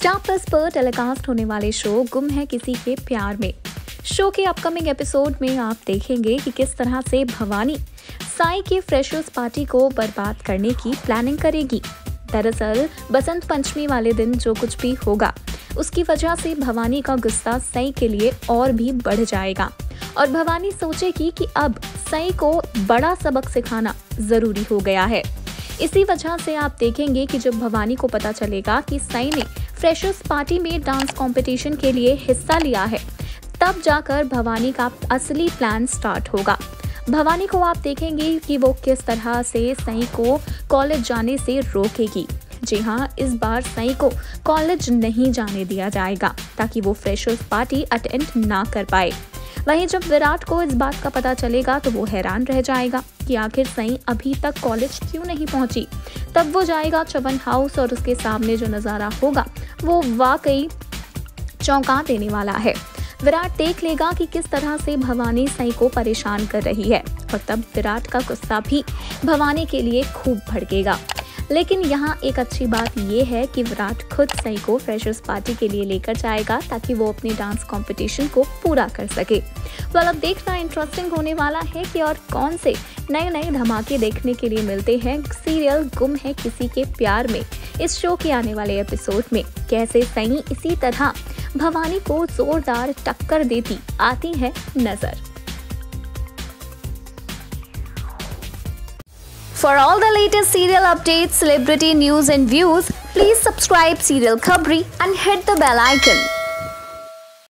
Star plus पर telecast होने वाले शो गुम है किसी के प्यार में। शो के अपकमिंग एपिसोड में आप देखेंगे कि किस तरह से भवानी साई की फ्रेशर्स पार्टी को बर्बाद करने की प्लानिंग करेगी। दरअसल बसंत पंचमी वाले दिन जो कुछ भी होगा उसकी वजह से भवानी का गुस्सा साई के लिए और भी बढ़ जाएगा और भवानी सोचेगी कि अब साई को बड़ा सबक सिखाना जरूरी हो गया है। इसी वजह से आप देखेंगे कि जब भवानी को पता चलेगा कि साई ने फ्रेशर्स पार्टी में डांस कंपटीशन के लिए हिस्सा लिया है, तब जाकर भवानी का असली प्लान स्टार्ट होगा। भवानी को आप देखेंगे कि वो किस तरह से साई को कॉलेज जाने से रोकेगी। जी हाँ, इस बार साई को कॉलेज नहीं जाने दिया जाएगा ताकि वो फ्रेशर्स पार्टी अटेंड ना कर पाए। वहीं जब विराट को इस बात का पता चलेगा तो वो हैरान रह जाएगा कि आखिर साई अभी तक कॉलेज क्यों नहीं पहुंची। तब वो जाएगा चवन हाउस और उसके सामने जो नज़ारा होगा वो वाकई चौंका देने वाला है। विराट देख लेगा कि किस तरह से भवानी साई को परेशान कर रही है और तब विराट का गुस्सा भी भवानी के लिए खूब भड़केगा। लेकिन यहाँ एक अच्छी बात यह है कि विराट खुद साई को फ्रेशर्स पार्टी के लिए लेकर जाएगा ताकि वो अपने डांस कंपटीशन को पूरा कर सके। अब देखना इंटरेस्टिंग होने वाला है कि और कौन से नए नए धमाके देखने के लिए मिलते हैं सीरियल गुम है किसी के प्यार में। इस शो के आने वाले एपिसोड में कैसे साई इसी तरह भवानी को जोरदार टक्कर देती आती है नजर। For all the latest serial updates, celebrity news and views, please subscribe Serial Khabri and hit the bell icon.